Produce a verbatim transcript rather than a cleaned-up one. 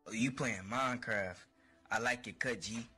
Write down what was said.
Oh, you playing Minecraft. I like your cut, G.